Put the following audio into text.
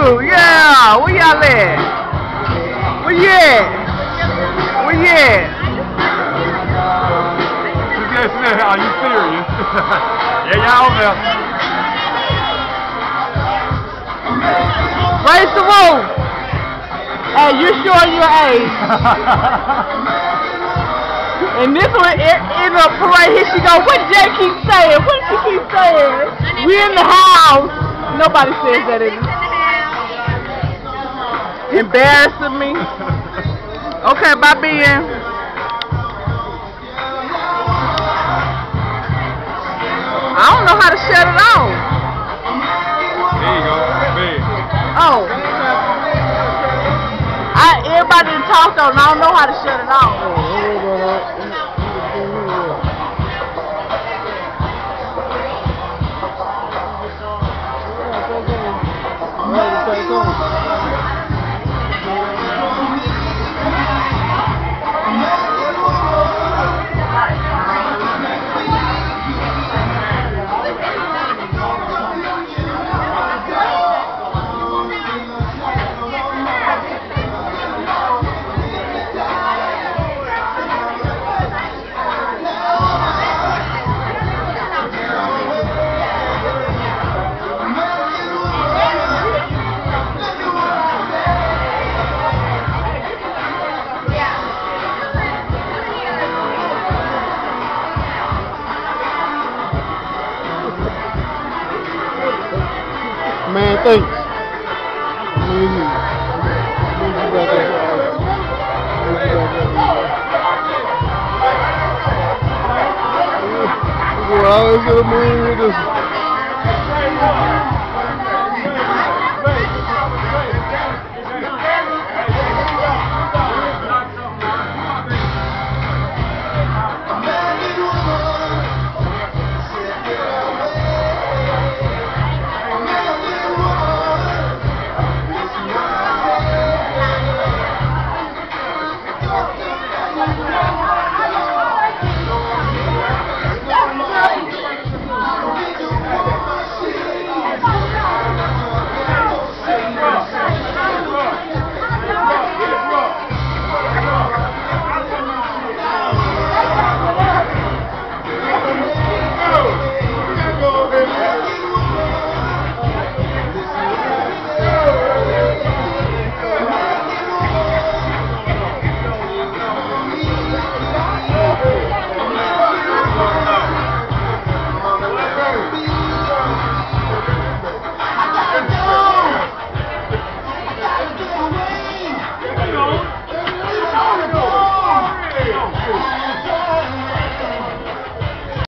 you. Yeah. Where y'all at? Where you at? Where you at? Are you serious? Yeah, y'all over there. Raise the roof. Hey, you showing your age. And this one, in the parade, here she go. What Jay keep saying? What she keep saying? We in the house. Nobody says that in embarrassing me. Okay, bye, Ben. I don't know how to shut it off. There you go. Big. Oh. Everybody done talked on. I don't know how to shut it off. Man, thanks. I was gonna move with this.